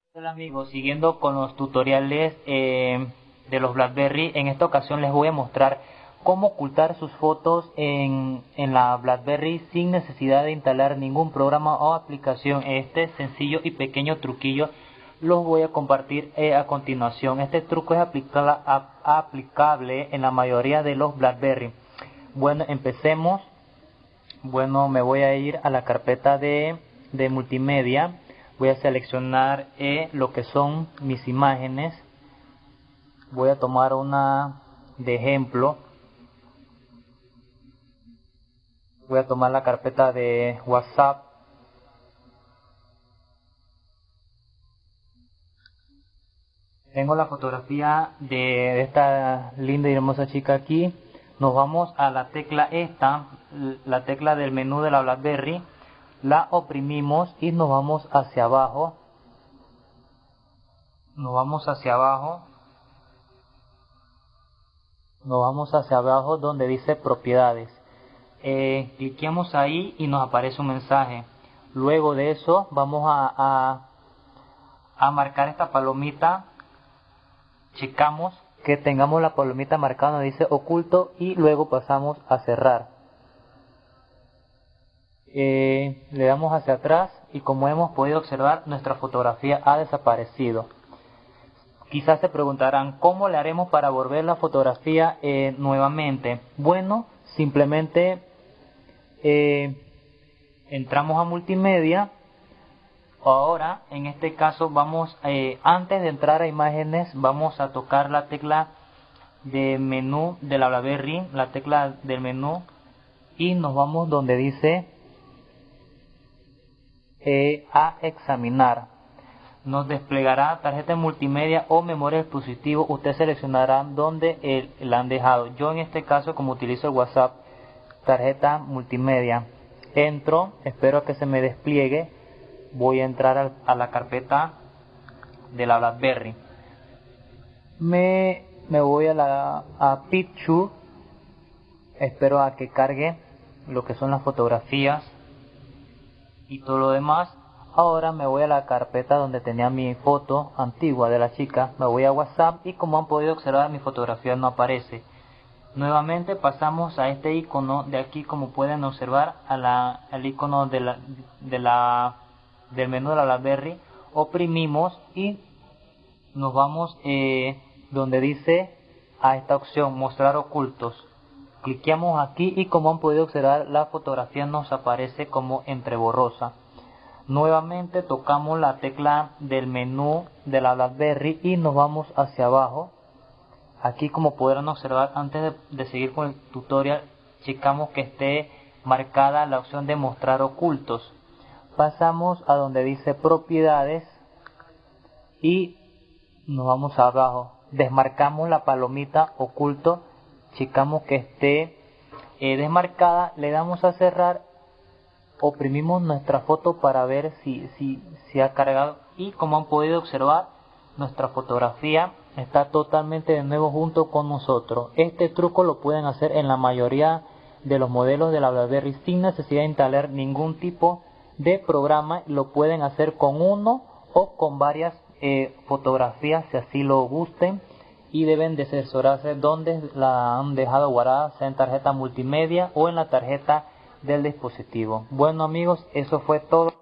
Hola amigos, siguiendo con los tutoriales de los BlackBerry, en esta ocasión les voy a mostrar cómo ocultar sus fotos en la BlackBerry sin necesidad de instalar ningún programa o aplicación. Este sencillo y pequeño truquillo los voy a compartir a continuación. Este truco es aplicable en la mayoría de los BlackBerry. Bueno, empecemos. Bueno, me voy a ir a la carpeta de multimedia. Voy a seleccionar lo que son mis imágenes. Voy a tomar una de ejemplo. Voy a tomar la carpeta de WhatsApp. Tengo la fotografía de esta linda y hermosa chica aquí. Nos vamos a la tecla la tecla del menú de la BlackBerry. La oprimimos y nos vamos hacia abajo. Nos vamos hacia abajo donde dice propiedades. Cliqueamos ahí y nos aparece un mensaje. Luego de eso vamos a marcar esta palomita. Checamos que tengamos la palomita marcada donde dice oculto y luego pasamos a cerrar. Le damos hacia atrás y como hemos podido observar, nuestra fotografía ha desaparecido. Quizás se preguntarán, ¿cómo le haremos para volver la fotografía nuevamente? Bueno, simplemente entramos a multimedia. Ahora, en este caso, antes de entrar a imágenes, vamos a tocar la tecla de menú de la BlackBerry, la tecla del menú, y nos vamos donde dice a examinar. Nos desplegará tarjeta multimedia o memoria del dispositivo. Usted seleccionará dónde la han dejado. Yo en este caso, como utilizo el WhatsApp, tarjeta multimedia. Entro, espero a que se me despliegue. Voy a entrar a la carpeta de la BlackBerry. Me voy a Picture. Espero a que cargue lo que son las fotografías y todo lo demás. Ahora me voy a la carpeta donde tenía mi foto antigua de la chica. Me voy a WhatsApp y como han podido observar, mi fotografía no aparece. Nuevamente pasamos a este icono de aquí, como pueden observar, al icono del menú de la BlackBerry. Oprimimos y nos vamos donde dice a esta opción mostrar ocultos. Cliqueamos aquí y como han podido observar, la fotografía nos aparece como entreborrosa. Nuevamente tocamos la tecla del menú de la BlackBerry y nos vamos hacia abajo. Aquí, como podrán observar, antes de seguir con el tutorial, checamos que esté marcada la opción de mostrar ocultos. Pasamos a donde dice propiedades y nos vamos abajo. Desmarcamos la palomita oculto. Checamos que esté desmarcada. Le damos a cerrar. Oprimimos nuestra foto para ver si ha cargado. Y como han podido observar, nuestra fotografía está totalmente de nuevo junto con nosotros. Este truco lo pueden hacer en la mayoría de los modelos de la BlackBerry sin necesidad de instalar ningún tipo de programa. Lo pueden hacer con uno o con varias fotografías si así lo gusten, y deben de asesorarse donde la han dejado guardada, sea en tarjeta multimedia o en la tarjeta del dispositivo. Bueno amigos, eso fue todo.